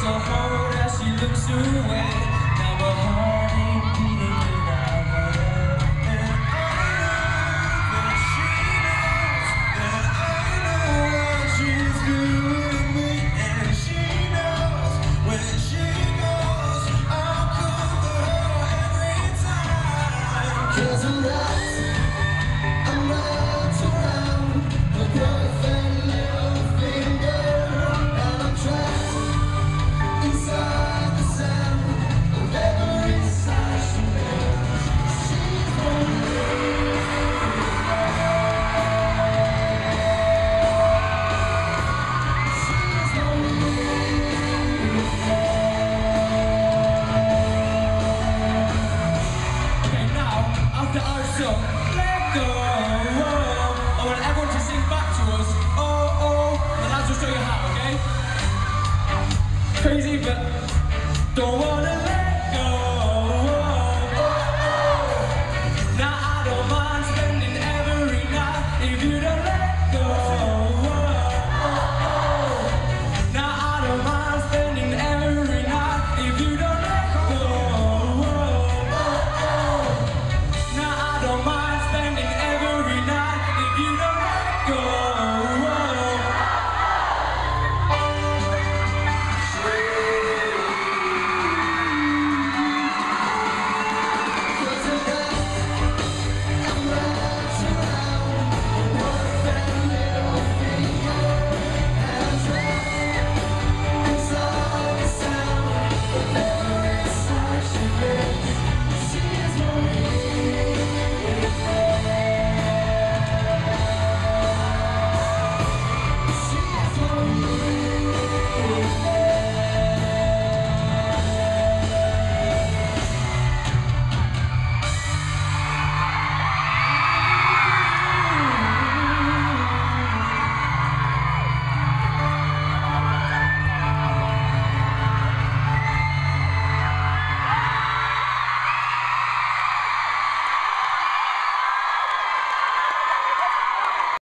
so hard as she looks away. Now my heart ain't beating without her. And I know that she knows that I know what she's doing me. And she knows when she goes, I'll come for her every time. 'Cause I'm wrapped around the perfect little finger, and I'm trapped inside the sound of every sigh she makes. She's gonna leave She's gonna leave Okay, now, after our song, let go. I want everyone to sing back to us. Oh, oh. The lads will show you how, okay? Crazy, but don't wanna